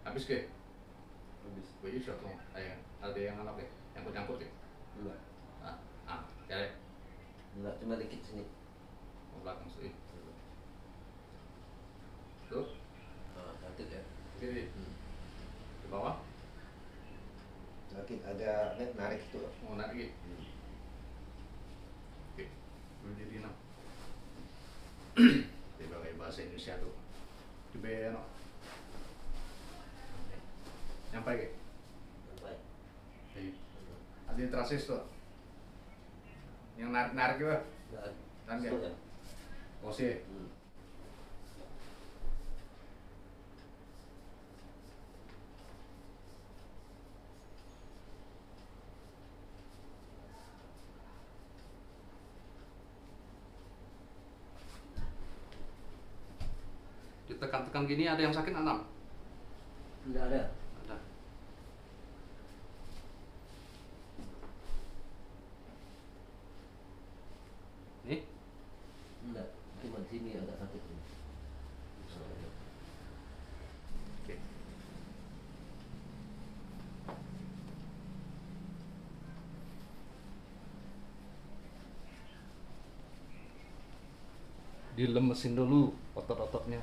Habis ke? Habis. Baju satu. Ada yang anak ke? Yang nyangkut ke? Enggak. Cari. Enggak, cuma dikit sini. Belakang sini. Tuh. Sakit ya. Kiri. Di bawah. Sakit, ada narik itu. Mau narik. Oke. Berdiri nak. Sebagai bahasa Indonesia tuh. Coba ya no. Nyampai ke? Sampai. Ada yang trasis tuh. Yang narik juga. Kan ya? Oh sih. Ditekan-tekan gini ada yang sakit enam? Enggak ada. Ada. Nih? Enggak, cuma di sini agak sakit ini. Oke. Dilemesin dulu otot-ototnya.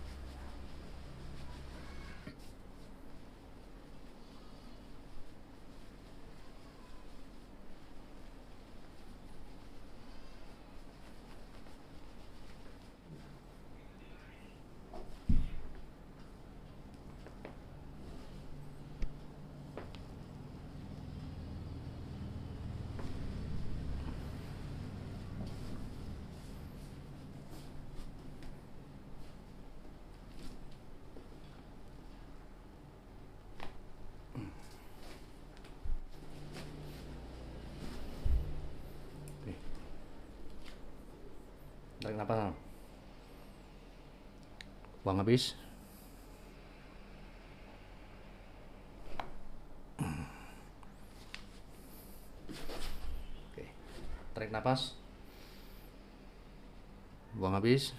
Tarik napas. Buang habis. Oke. Tarik napas. Buang habis.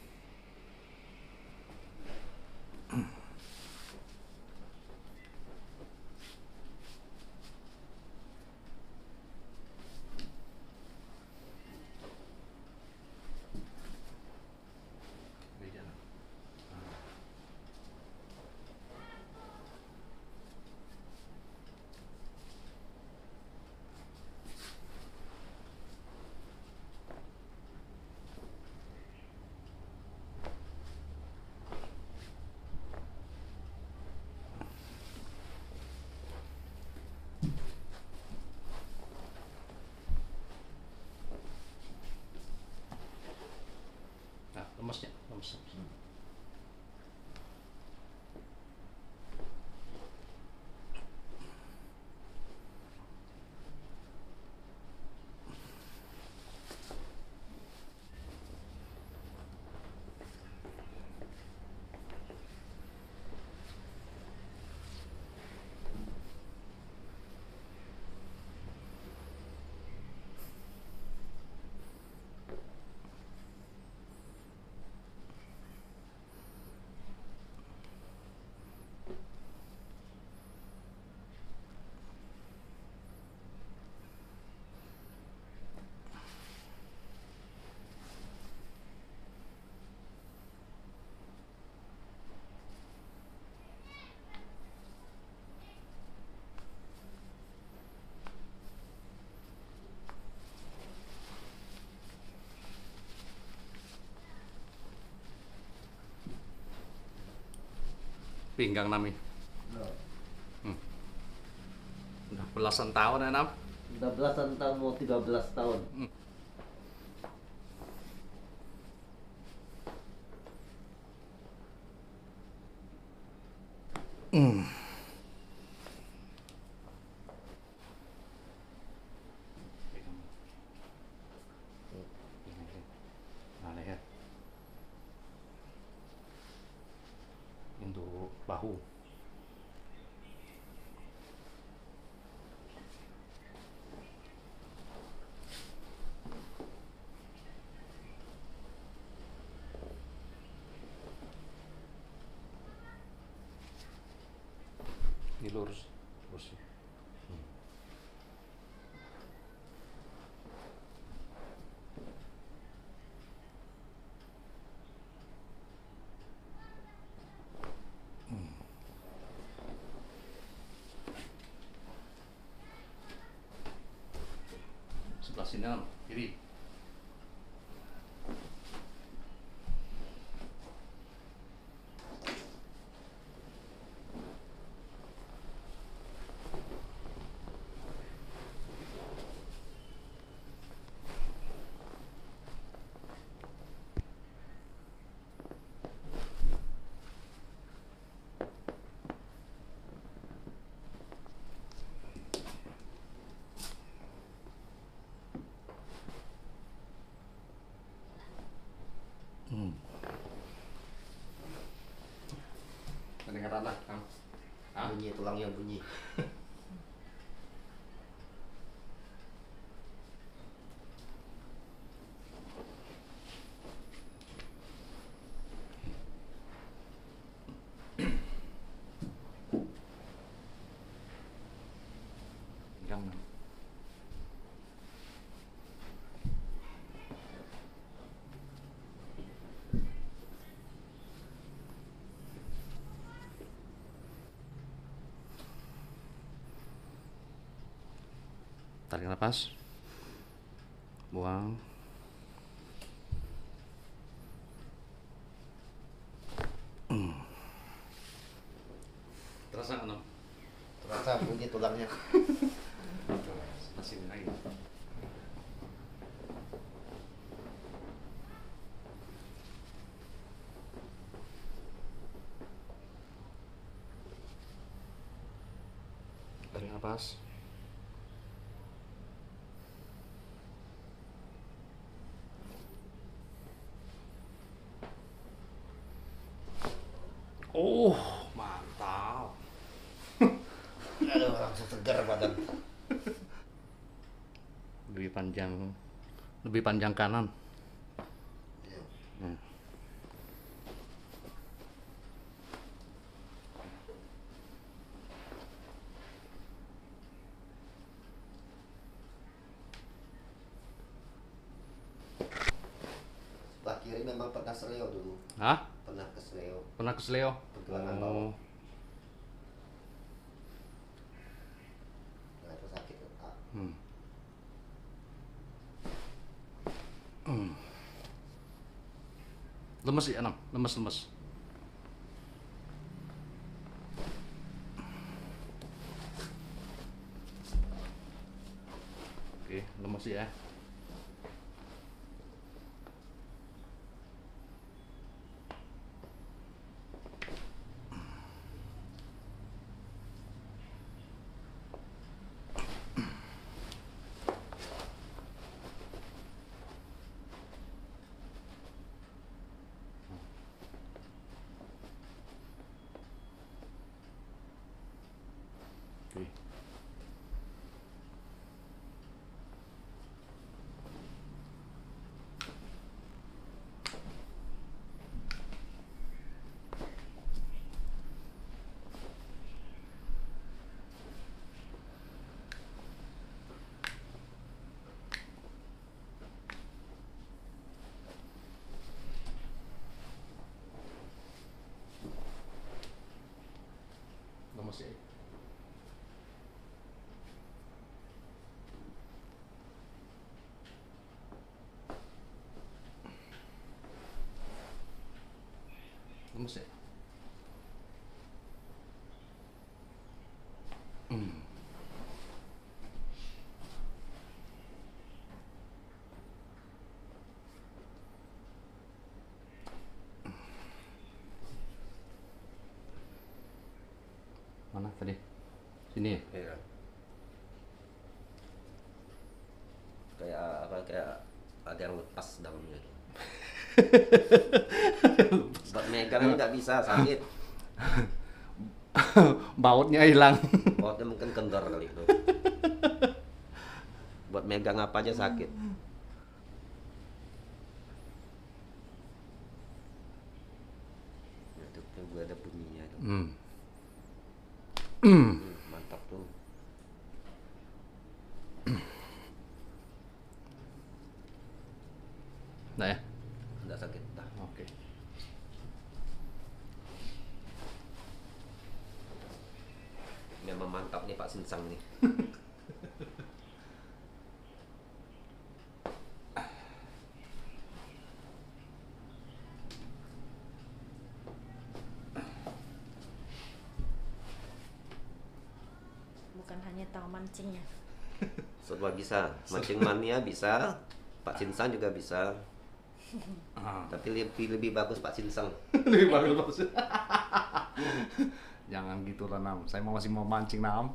Lemesnya, lemes. Pinggang nami. Udah belasan tahun ya Nam? Udah belasan tahun, mau 13 tahun. Nah, leher. Untuk bahu. kaki lurus. Lurus. Sebelah sini Nam, kiri. Kedengaran lah, Nam. Hah? Bunyi tulangnya bunyi. Pegang, Nam. Tarik nafas, buang. Terasa nggak, Nam? Terasa bunyi tulangnya. Sebelah sini lagi. Tarik nafas. Oh, mantap. Aduh, langsung segar badan. Lebih panjang kanan. Iya. Hmm. Sebelah kiri memang pernah seleo dulu. Hah? Pernah ke seleo. Pernah ke Seleo? Pergelangan bawah. Nah, itu sakit. Ah. Hmm. Lemes ya, Nam? Lemes. Oke, lemes ya. Oke. Lemes ya. Lemes ya. Mana tadi? Sini ya? Iya. Kayak apa, kayak ada yang lepas dalamnya. Buat megang nggak bisa, sakit. Bautnya hilang. Bautnya mungkin kendor kali itu. Buat megang apa aja sakit. Itu gue ada bunyinya itu. Mantap tuh. Nah ya. Nggak sakit dah. Oke. Memang mantap nih Pak Sinsang nih. Bukan hanya tahu mancingnya. Semua bisa, mancing mania bisa, Pak Sinsang juga bisa. Tapi lebih bagus Pak Sinsang. Lebih bagus. Jangan gitu lah Nam. Saya masih mau mancing Nam.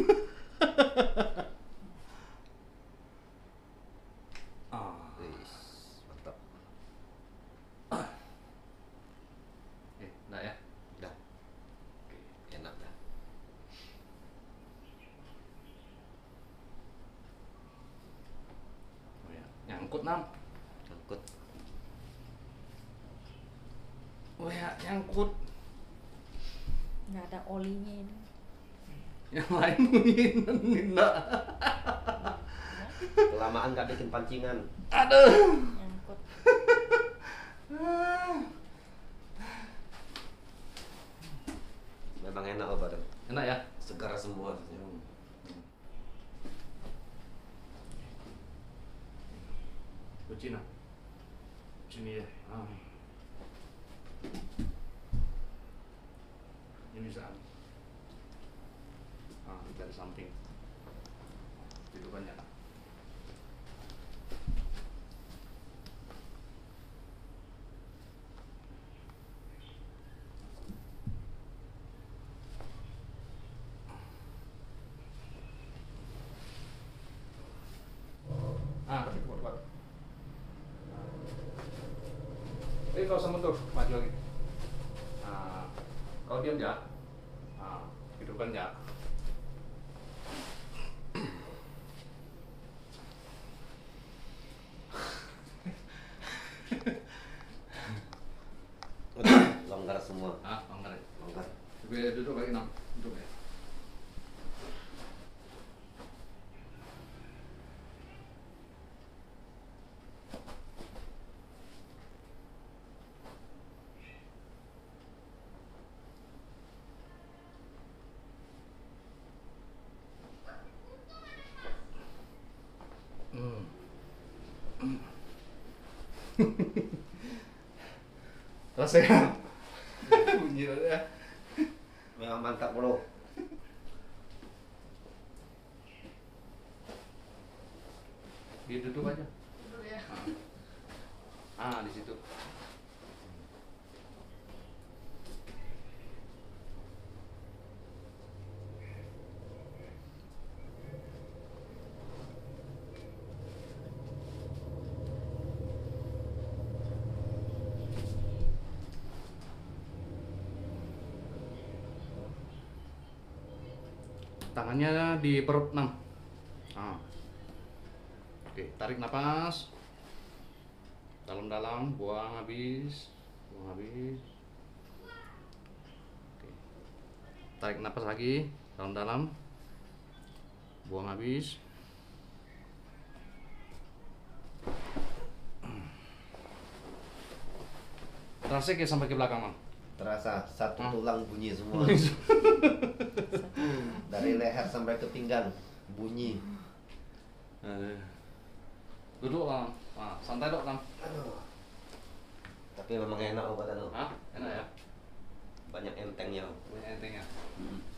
Wis, mantap. Nah ya. Dah. Enak dah. Oh ya. Nyangkut Nam. Angkut. Oh ya, nyangkut. Nggak ada olinya ini. Yang lain bunyiin Nina. Kelamaan nggak bikin pancingan. Aduh. Nyangkut. Memang enak obat. Enak ya? Segar semua. Kucing Nam. Sini ya. Ini bisa. Dari samping. Itu banyak. Tapi kuat. Kau sama tuh, maju lagi. Kau diam ya. Hidupkan ya. Udah, longgar semua. Longgar ya. Longgar. Duduk lagi Nam. Duduk ya. Rasanya bunyi aja. Memang mantap bro. Duduk aja. Duduk ya. Di situ. Tangannya di perut 6. Oke, tarik napas. Dalam-dalam, buang habis. Oke. Tarik napas lagi, dalam-dalam. Buang habis. Terasa kayak sampai ke belakang, Mang. Terasa satu tulang bunyi semua. Dari leher sampai ke pinggang bunyi. Duduk lah, santai dok Lang. Aduh. Tapi memang enak obat anu. Enak ya? Banyak entengnya. Banyak entengnya.